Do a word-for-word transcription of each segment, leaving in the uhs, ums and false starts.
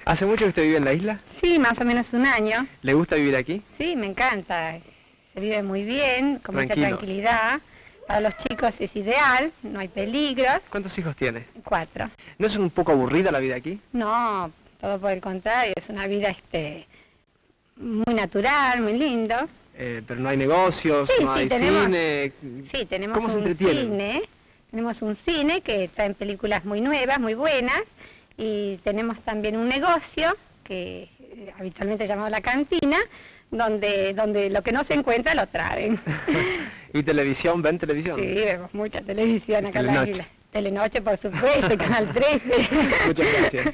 ¿Hace mucho que usted vive en la isla? Sí, más o menos un año. ¿Le gusta vivir aquí? Sí, me encanta. Se vive muy bien, con Tranquilo. mucha tranquilidad. Para los chicos es ideal, no hay peligros. ¿Cuántos hijos tiene? Cuatro. ¿No es un poco aburrida la vida aquí? No, todo por el contrario, es una vida este muy natural, muy lindo. Eh, pero no hay negocios, Sí, no sí, hay tenemos- cine. Sí, tenemos ¿Cómo se un entretienen? cine, tenemos un cine que traen películas muy nuevas, muy buenas, y tenemos también un negocio que eh, habitualmente llamado La Cantina, donde donde lo que no se encuentra lo traen. ¿Y televisión? ¿Ven televisión? Sí, vemos mucha televisión acá en la Telenoche. isla. Telenoche, por supuesto, Canal trece. Muchas gracias.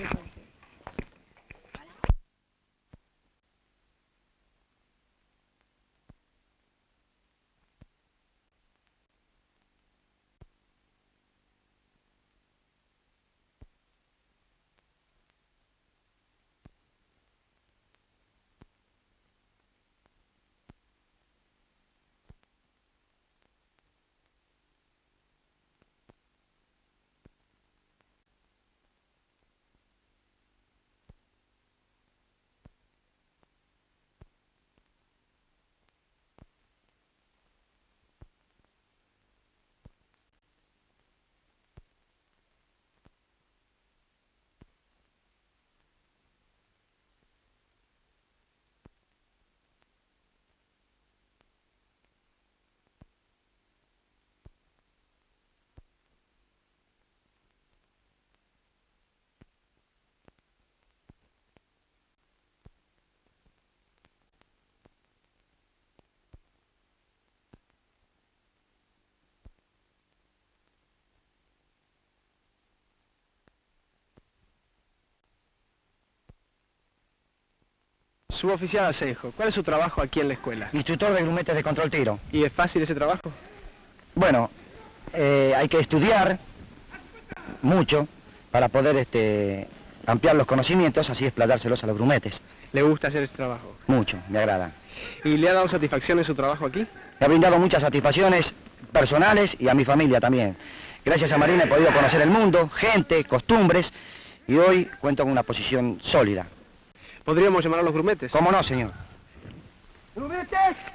Suboficial Asenjo, ¿cuál es su trabajo aquí en la escuela? Instructor de grumetes de control tiro. ¿Y es fácil ese trabajo? Bueno, eh, hay que estudiar mucho para poder este, ampliar los conocimientos, así explayárselos a los grumetes. ¿Le gusta hacer ese trabajo? Mucho, me agrada. ¿Y le ha dado satisfacción en su trabajo aquí? Me ha brindado muchas satisfacciones personales y a mi familia también. Gracias a Marina he podido conocer el mundo, gente, costumbres, y hoy cuento con una posición sólida. ¿Podríamos llamar a los grumetes? ¿Cómo no, señor? ¡Grumetes!